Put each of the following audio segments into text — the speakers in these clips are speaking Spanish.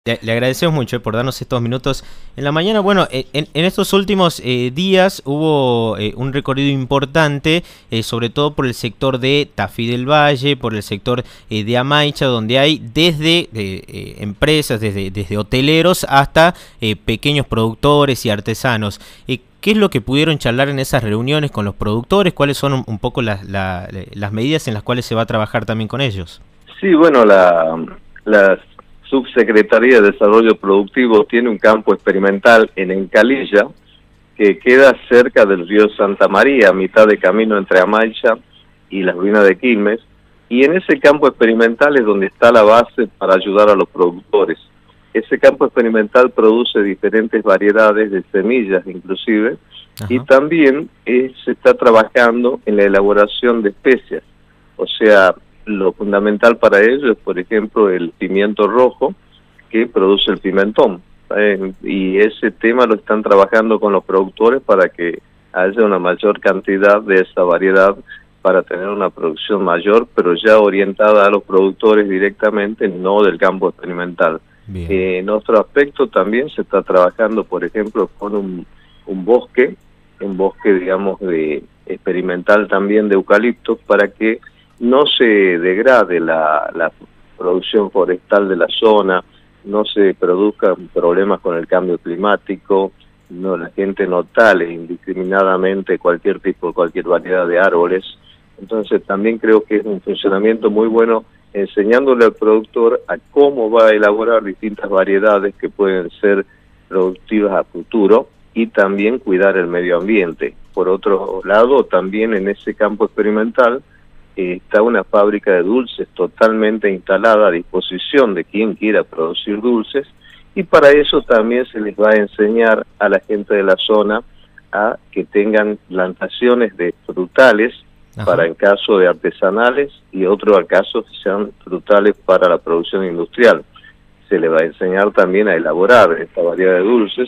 Le agradecemos mucho por darnos estos minutos en la mañana. Bueno, en estos últimos días hubo un recorrido importante, sobre todo por el sector de Tafí del Valle, por el sector de Amaicha, donde hay desde empresas, desde hoteleros hasta pequeños productores y artesanos. ¿Qué es lo que pudieron charlar en esas reuniones con los productores? ¿Cuáles son un poco las medidas en las cuales se va a trabajar también con ellos? Sí, bueno, la Subsecretaría de Desarrollo Productivo tiene un campo experimental en Encalilla, que queda cerca del río Santa María, a mitad de camino entre Amaicha y las ruinas de Quilmes, y en ese campo experimental es donde está la base para ayudar a los productores. Ese campo experimental produce diferentes variedades de semillas inclusive, y también se está trabajando en la elaboración de especias, o sea, lo fundamental para ello es, por ejemplo, el pimiento rojo que produce el pimentón. Y ese tema lo están trabajando con los productores para que haya una mayor cantidad de esa variedad para tener una producción mayor, pero ya orientada a los productores directamente, no del campo experimental. En otro aspecto también se está trabajando, por ejemplo, con un bosque, digamos, de experimental también de eucaliptos, para que no se degrade la producción forestal de la zona, no se produzcan problemas con el cambio climático, no la gente no tale indiscriminadamente cualquier variedad de árboles. Entonces también creo que es un funcionamiento muy bueno enseñándole al productor a cómo va a elaborar distintas variedades que pueden ser productivas a futuro y también cuidar el medio ambiente. Por otro lado, también en ese campo experimental está una fábrica de dulces totalmente instalada a disposición de quien quiera producir dulces, y para eso también se les va a enseñar a la gente de la zona a que tengan plantaciones de frutales para en caso de artesanales y otros a caso que sean frutales para la producción industrial. Se les va a enseñar también a elaborar esta variedad de dulces.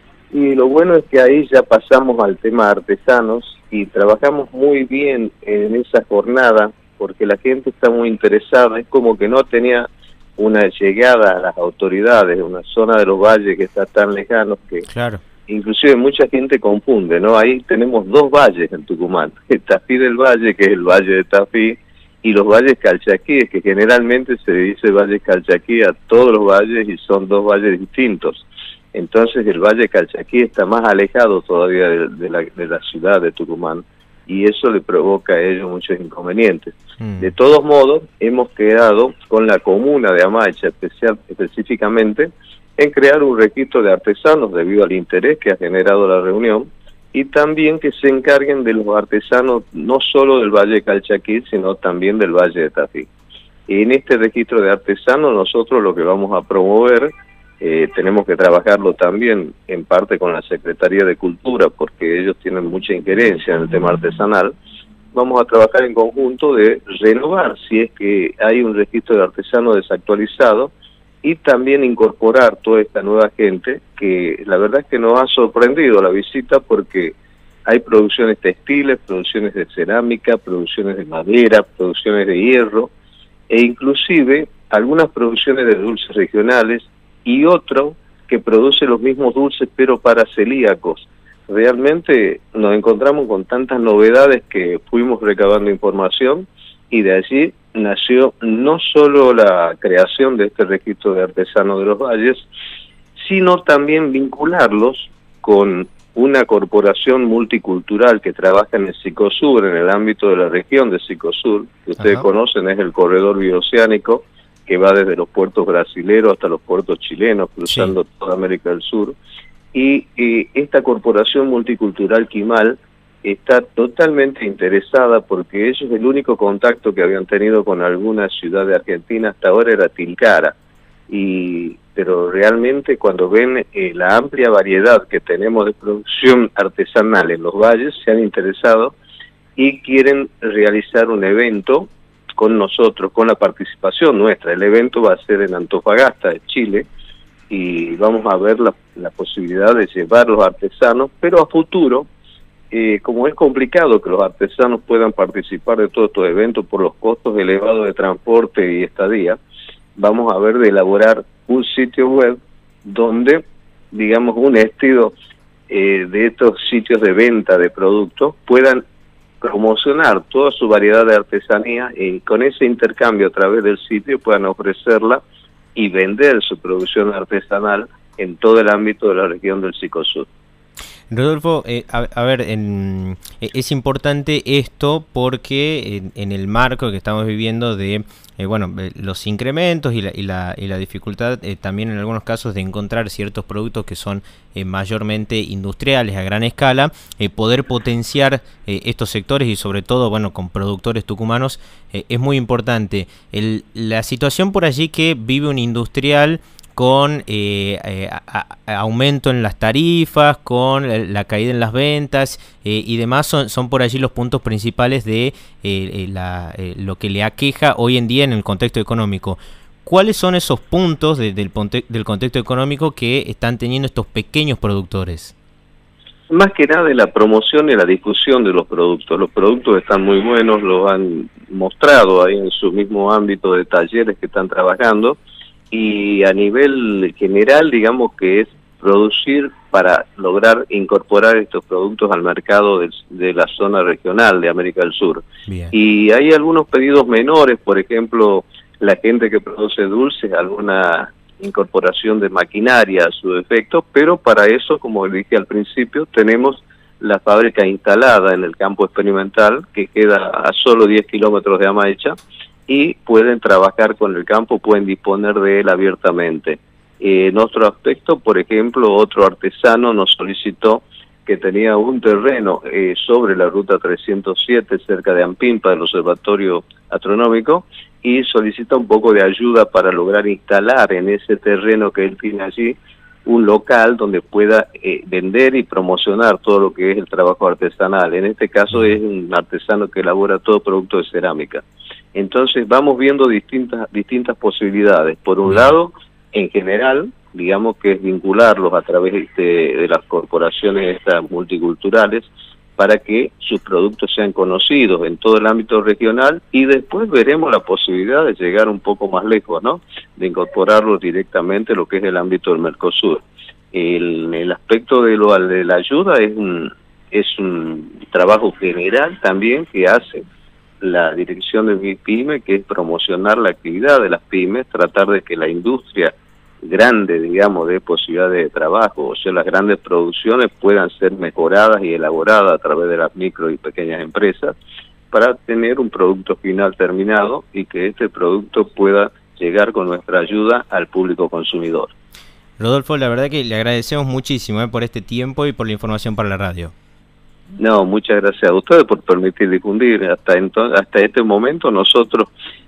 Y lo bueno es que ahí ya pasamos al tema de artesanos y trabajamos muy bien en esa jornada porque la gente está muy interesada. Es como que no tenía una llegada a las autoridades, una zona de los valles que está tan lejano que inclusive mucha gente confunde, ¿no? Ahí tenemos dos valles en Tucumán, el Tafí del Valle, que es el Valle de Tafí, y los valles calchaquíes, que generalmente se dice valles calchaquí a todos los valles y son dos valles distintos. Entonces el Valle Calchaquí está más alejado todavía de la ciudad de Tucumán y eso le provoca a ellos muchos inconvenientes. De todos modos, hemos quedado con la comuna de Amaicha específicamente en crear un registro de artesanos debido al interés que ha generado la reunión y también que se encarguen de los artesanos no solo del Valle Calchaquí, sino también del Valle de Tafí. En este registro de artesanos nosotros lo que vamos a promover, tenemos que trabajarlo también en parte con la Secretaría de Cultura, porque ellos tienen mucha injerencia en el tema artesanal. Vamos a trabajar en conjunto de renovar, si es que hay un registro de artesanos desactualizado, y también incorporar toda esta nueva gente, que la verdad es que nos ha sorprendido la visita, porque hay producciones textiles, producciones de cerámica, producciones de madera, producciones de hierro, e inclusive algunas producciones de dulces regionales, y otro que produce los mismos dulces pero para celíacos. Realmente nos encontramos con tantas novedades que fuimos recabando información y de allí nació no solo la creación de este registro de artesanos de los valles, sino también vincularlos con una corporación multicultural que trabaja en el Sicosur, en el ámbito de la región de Sicosur, que ustedes conocen, es el corredor bioceánico, que va desde los puertos brasileros hasta los puertos chilenos, cruzando toda América del Sur. Y esta corporación multicultural Quimal está totalmente interesada porque ellos el único contacto que habían tenido con alguna ciudad de Argentina hasta ahora era Tilcara. Pero realmente cuando ven la amplia variedad que tenemos de producción artesanal en los valles, se han interesado y quieren realizar un evento con nosotros, con la participación nuestra. El evento va a ser en Antofagasta, de Chile, y vamos a ver la posibilidad de llevar los artesanos, pero a futuro, como es complicado que los artesanos puedan participar de todos estos eventos por los costos elevados de transporte y estadía, vamos a ver de elaborar un sitio web donde, digamos, un estilo de estos sitios de venta de productos puedan promocionar toda su variedad de artesanía y con ese intercambio a través del sitio puedan ofrecerla y vender su producción artesanal en todo el ámbito de la región del Cicosur. Rodolfo, a ver, es importante esto porque en el marco que estamos viviendo de los incrementos y la dificultad también en algunos casos de encontrar ciertos productos que son mayormente industriales a gran escala, poder potenciar estos sectores y sobre todo con productores tucumanos es muy importante. La situación por allí que vive un industrial con aumento en las tarifas, con la caída en las ventas y demás, son por allí los puntos principales de lo que le aqueja hoy en día en el contexto económico. ¿Cuáles son esos puntos del contexto económico que están teniendo estos pequeños productores? Más que nada en la promoción y la difusión de los productos. Los productos están muy buenos, los han mostrado ahí en su mismo ámbito de talleres que están trabajando. Y a nivel general, digamos que es producir para lograr incorporar estos productos al mercado de la zona regional de América del Sur. Bien. Y hay algunos pedidos menores, por ejemplo, la gente que produce dulces, alguna incorporación de maquinaria a su efecto, pero para eso, como dije al principio, tenemos la fábrica instalada en el campo experimental, que queda a solo 10 kilómetros de Amaicha, y pueden trabajar con el campo, pueden disponer de él abiertamente. En otro aspecto, por ejemplo, otro artesano nos solicitó que tenía un terreno sobre la ruta 307, cerca de Ampimpa, del Observatorio Astronómico, y solicita un poco de ayuda para lograr instalar en ese terreno que él tiene allí un local donde pueda vender y promocionar todo lo que es el trabajo artesanal. En este caso es un artesano que elabora todo producto de cerámica. Entonces vamos viendo distintas posibilidades. Por un lado, en general, digamos que es vincularlos a través de las corporaciones estas multiculturales para que sus productos sean conocidos en todo el ámbito regional, y después veremos la posibilidad de llegar un poco más lejos, ¿no? De incorporarlos directamente a lo que es el ámbito del Mercosur. El aspecto de la ayuda es un trabajo general también que hace la dirección de MIPYME, que es promocionar la actividad de las pymes, tratar de que la industria grande, digamos, de posibilidades de trabajo, o sea, las grandes producciones puedan ser mejoradas y elaboradas a través de las micro y pequeñas empresas para tener un producto final terminado y que este producto pueda llegar con nuestra ayuda al público consumidor. Rodolfo, la verdad que le agradecemos muchísimo por este tiempo y por la información para la radio. No, muchas gracias a ustedes por permitir difundir. Hasta este momento nosotros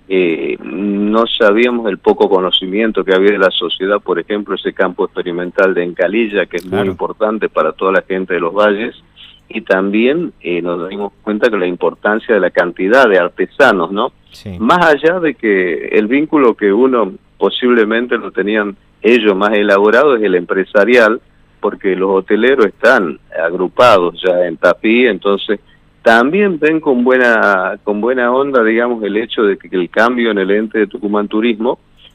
no sabíamos el poco conocimiento que había de la sociedad, por ejemplo, ese campo experimental de Encalilla, que es muy importante para toda la gente de los valles, y también nos dimos cuenta que la importancia de la cantidad de artesanos, ¿no? Sí. Más allá de que el vínculo que uno posiblemente lo tenían ellos más elaborado es el empresarial, porque los hoteleros están agrupados ya en Tafí, entonces también ven con buena onda, digamos, el hecho de que el cambio en el ente de Tucumán Turismo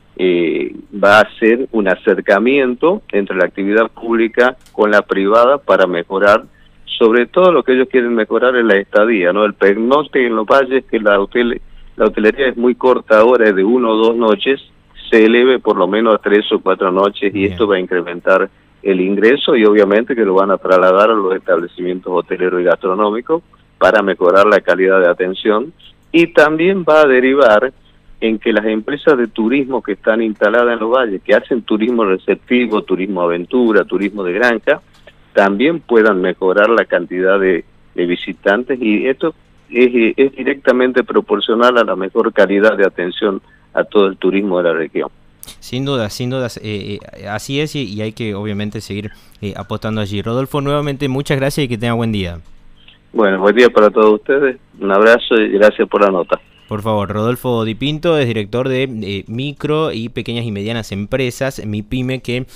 va a ser un acercamiento entre la actividad pública con la privada para mejorar, sobre todo lo que ellos quieren mejorar es la estadía, ¿no? El pernocte en los valles, que la hotelería es muy corta ahora, es de 1 o 2 noches, se eleve por lo menos a 3 o 4 noches. Bien. Y esto va a incrementar el ingreso y obviamente que lo van a trasladar a los establecimientos hoteleros y gastronómicos para mejorar la calidad de atención, y también va a derivar en que las empresas de turismo que están instaladas en los valles, que hacen turismo receptivo, turismo aventura, turismo de granja, también puedan mejorar la cantidad de visitantes, y esto es directamente proporcional a la mejor calidad de atención a todo el turismo de la región. Sin duda, así es, y hay que obviamente seguir apostando allí. Rodolfo, nuevamente muchas gracias y que tenga buen día. Bueno, buen día para todos ustedes, un abrazo y gracias por la nota. Por favor, Rodolfo Di Pinto es director de micro y pequeñas y medianas empresas, MIPYME, que